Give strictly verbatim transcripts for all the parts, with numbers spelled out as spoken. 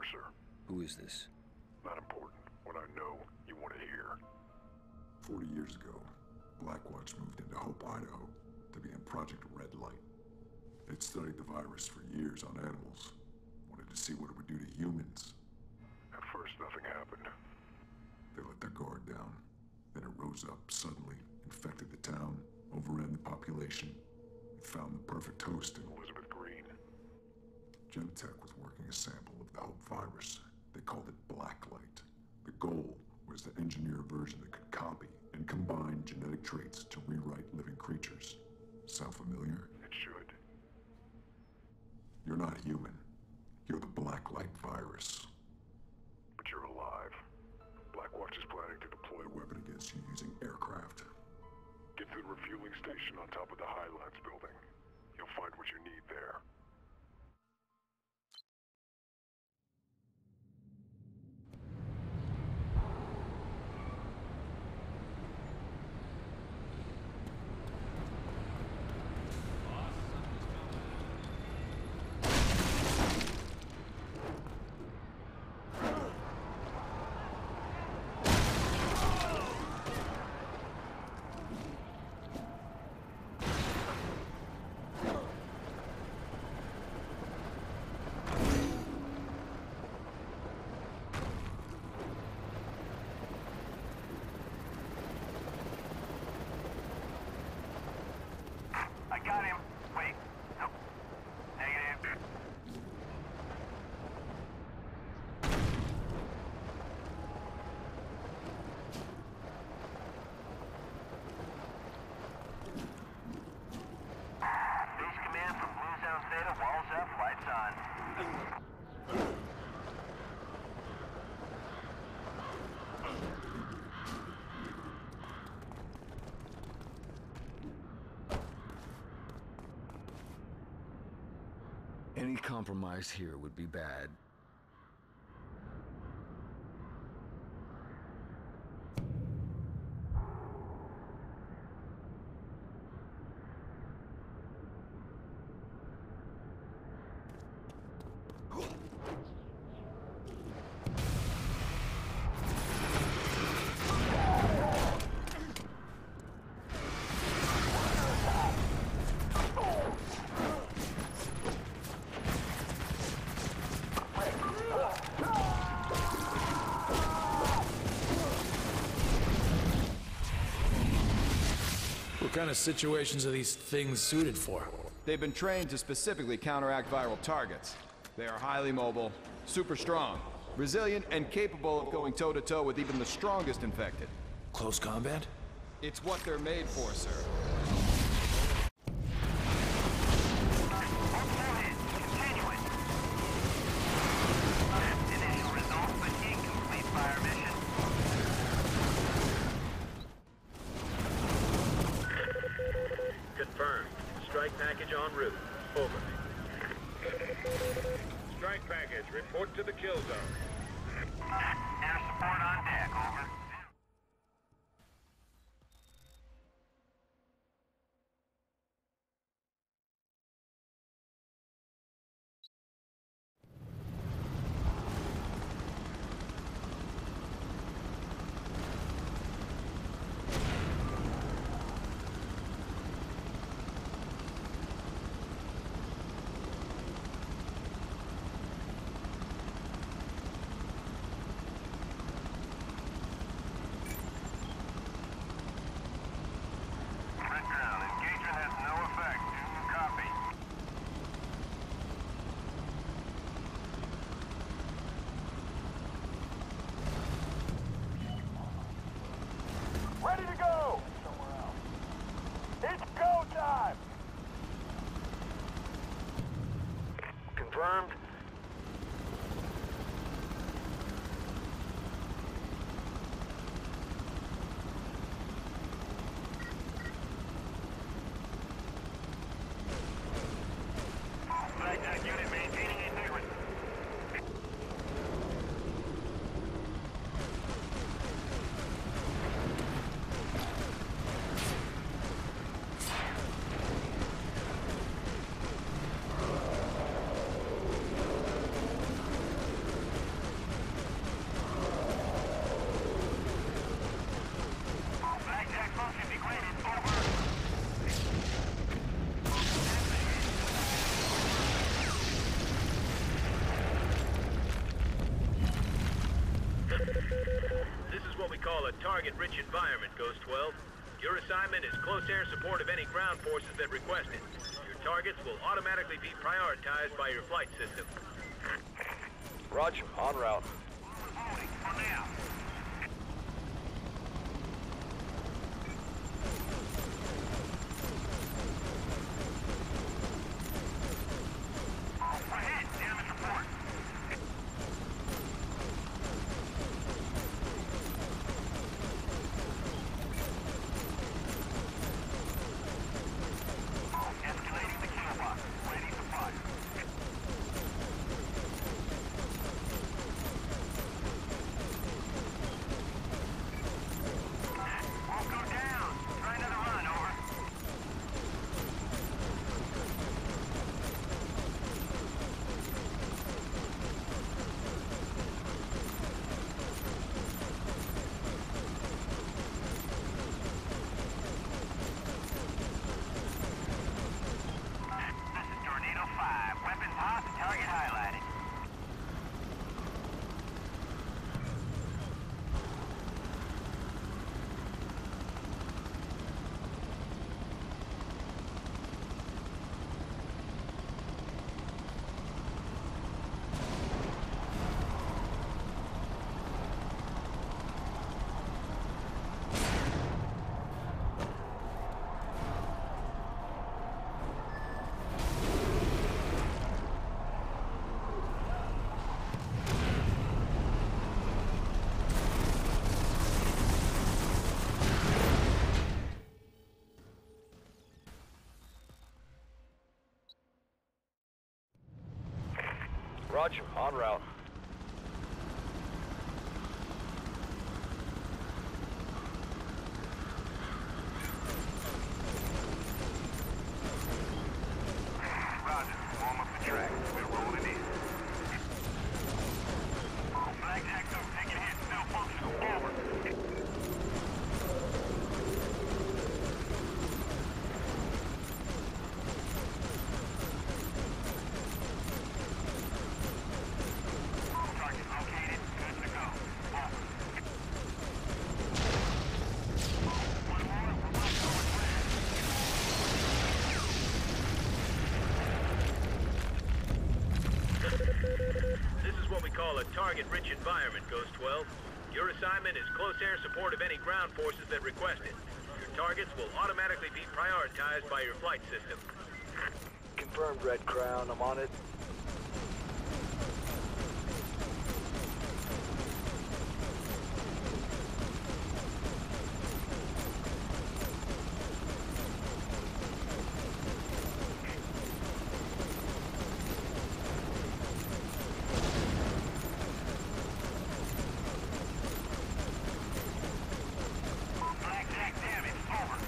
Mercer. Who is this? Not important. What I know, you want to hear. Forty years ago, Blackwatch moved into Hope, Idaho, to be in Project Red Light. They'd studied the virus for years on animals. Wanted to see what it would do to humans. At first, nothing happened. They let their guard down. Then it rose up suddenly, infected the town, overran the population, and found the perfect host in Elizabeth Green. Genentech was working a sample of the Hope virus. They called it Blacklight. The goal was to engineer a version that could copy and combine genetic traits to rewrite living creatures. Sound familiar? It should. You're not human. You're the Blacklight virus. But you're alive. Blackwatch is planning to deploy A weapon against you using aircraft. Get to the refueling station on top of the Highlands building. You'll find what you need there. I got him. Wait. Nope. Negative. Base command from Blue Zone Theta. Walls up, lights on. Any compromise here would be bad. What kind of situations are these things suited for? They've been trained to specifically counteract viral targets. They are highly mobile, super strong, resilient, and capable of going toe-to-toe with even the strongest infected. Close combat? It's what they're made for, sir. Continuing. Initial results, but incomplete fire mission. Confirmed. Strike package en route. Over. Strike package, report to the kill zone. Air support on deck, over. Ready to go! Somewhere else. It's go time! Confirmed. Black unit maintaining integrity. a target-rich environment, Ghost twelve. Your assignment is close air support of any ground forces that request it. Your targets will automatically be prioritized by your flight system. Roger, en route. Moving for now. Ahead, damage report. Escalating the kill box. Ready to fire. Won't go down. Try another run, over. This is Tornado five. Weapons hot, target highlighted. Roger, en route. Roger. Warm up the track. We're rolling in. Black Jack two, take a hit. Still functional. Over. Target located. Good to go. Over. One more. We're about to go with This is what we call a target-rich environment, Ghost twelve. Your assignment is close air support of any ground forces that request it. Your targets will automatically be prioritized by your flight system. Confirmed, Red Crown. I'm on it. Black Jack damage. Over.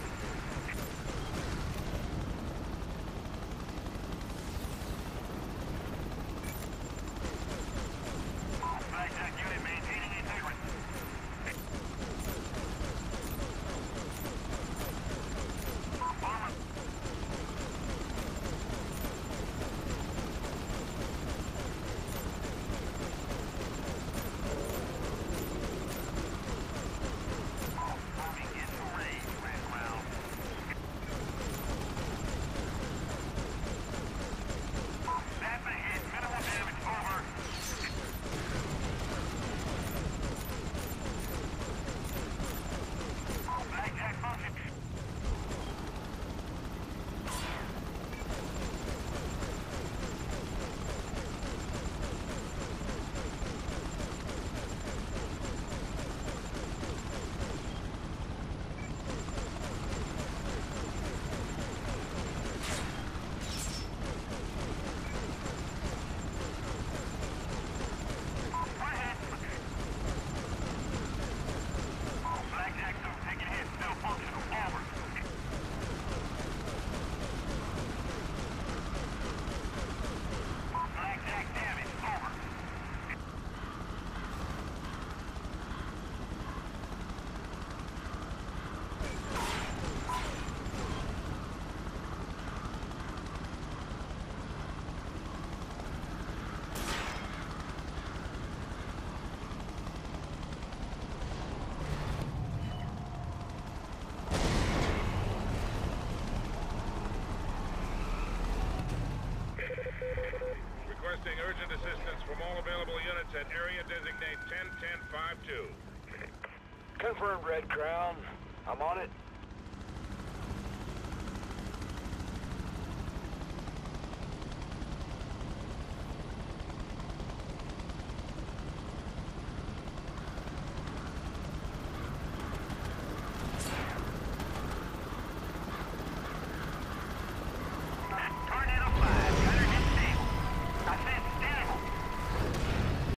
at area designate ten ten five two. Confirmed, Red Crown. I'm on it.